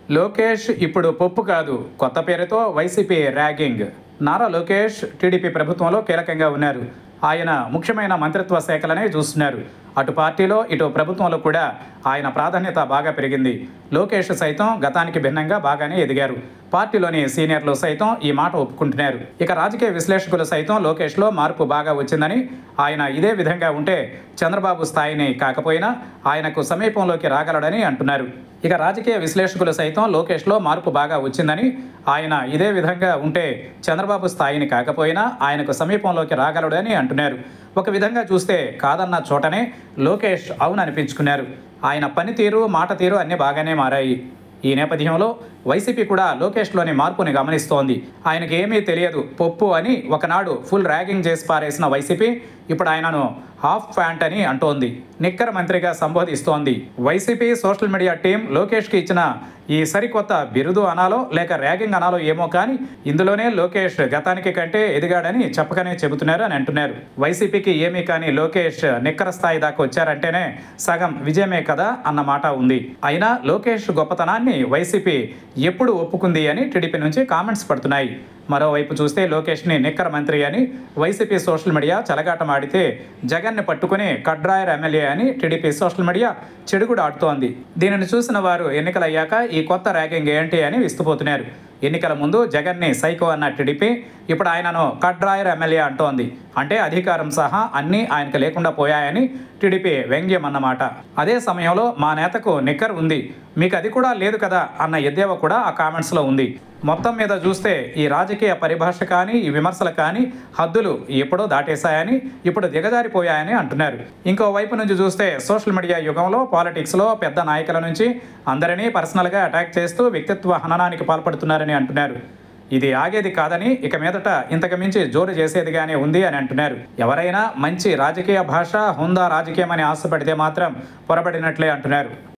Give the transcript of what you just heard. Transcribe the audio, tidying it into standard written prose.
లోకేష్ ఇప్పుడు పప్పు కాదు, కొత్త పేరుతో YCP ragging. Nara Lokesh TDP ప్రభుత్వంలో కీలకంగా ఉన్నారు. ఆయన ముఖ్యమైన మంత్రిత్వ శాఖలనే చూస్తున్నారు. అటు పార్టీలో ఇటు ప్రభుత్వంలో కూడా ఆయన ప్రాధాన్యత బాగా పెరిగింది. లోకేష్ సైతం గతానికి భిన్నంగా బాగానే ఎదిగారు. పార్టీలోని సీనియర్లు సైతం ఈ మాట ఒప్పుకుంటున్నారు. ఇక రాజకీయ విశ్లేషకులు సైతం లోకేష్లో మార్పు బాగా వచ్చిందని, ఆయన ఇదే విధంగా ఉంటే చంద్రబాబు స్థాయిని కాకపోయినా ఆయనకు సమీపంలోకి రాగలడని అంటున్నారు. ఇక రాజకీయ విశ్లేషకులు సైతం లోకేష్లో మార్పు బాగా వచ్చిందని, ఆయన ఇదే విధంగా ఉంటే చంద్రబాబు స్థాయిని కాకపోయినా ఆయనకు సమీపంలోకి రాగలడని అంటున్నారు. ఒక విధంగా చూస్తే కాదన్న చోటనే లోకేష్ అవుననిపించుకున్నారు. ఆయన పనితీరు, మాట తీరు అన్నీ బాగానే మారాయి. ఈ నేపథ్యంలో వైసీపీ కూడా లోకేష్లోని మార్పుని గమనిస్తోంది. ఆయనకి ఏమీ తెలియదు పప్పు అని ఒకనాడు ఫుల్ ర్యాగింగ్ చేసి పారేసిన వైసీపీ ఇప్పుడు ఆయనను హాఫ్ ప్యాంట్ అని అంటోంది. నిక్కర మంత్రిగా సంబోధిస్తోంది. వైసీపీ సోషల్ మీడియా టీం లోకేష్కి ఇచ్చిన ఈ సరికొత్త బిరుదు అనాలో లేక ర్యాగింగ్ అనాలో ఏమో కానీ ఇందులోనే లోకేష్ గతానికి కంటే ఎదిగాడని చెప్పకనే చెబుతున్నారు అని అంటున్నారు. వైసీపీకి ఏమీ కానీ లోకేష్ నిక్కర స్థాయి దాకా వచ్చారంటేనే సగం విజయమే కదా అన్న మాట ఉంది. అయినా లోకేష్ గొప్పతనాన్ని వైసీపీ ఎప్పుడు ఒప్పుకుంది అని టీడీపీ నుంచి కామెంట్స్ పడుతున్నాయి. మరోవైపు చూస్తే లోకేష్ని నిక్కర మంత్రి అని వైసీపీ సోషల్ మీడియా చెలగాటమాడితే జగన్ని పట్టుకుని కడ్రాయర్ ఎమ్మెల్యే అని టీడీపీ సోషల్ మీడియా చెడుగుడు ఆడుతోంది. దీనిని చూసిన వారు ఎన్నికలయ్యాక ఈ కొత్త ర్యాగింగ్ ఏంటి అని విస్తుపోతున్నారు. ఎన్నికల ముందు జగన్ని సైకో అన్న టీడీపీ ఇప్పుడు ఆయనను కడ్రాయర్ ఎమ్మెల్యే అంటోంది. అంటే అధికారం సహా అన్నీ ఆయనకు లేకుండా పోయాయని టీడీపీ వ్యంగ్యం అన్నమాట. అదే సమయంలో మా నేతకు నిక్కర్ ఉంది, మీకు అది కూడా లేదు కదా అన్న ఎద్దేవా కూడా ఆ కామెంట్స్లో ఉంది. మొత్తం మీద చూస్తే ఈ రాజకీయ పరిభాష కానీ ఈ విమర్శలు కానీ హద్దులు ఎప్పుడో దాటేశాయని, ఇప్పుడు దిగజారిపోయాయని అంటున్నారు. ఇంకో వైపు నుంచి చూస్తే సోషల్ మీడియా యుగంలో పాలిటిక్స్లో పెద్ద నాయకుల నుంచి అందరినీ పర్సనల్గా అటాక్ చేస్తూ వ్యక్తిత్వ హననానికి పాల్పడుతున్నారని అంటున్నారు. ఇది ఆగేది కాదని, ఇక మీదట ఇంతకు మించి జోరు చేసేదిగానే ఉంది అని అంటున్నారు. ఎవరైనా మంచి రాజకీయ భాష, హుందా రాజకీయం అని ఆశపడితే మాత్రం పొరబడినట్లే అంటున్నారు.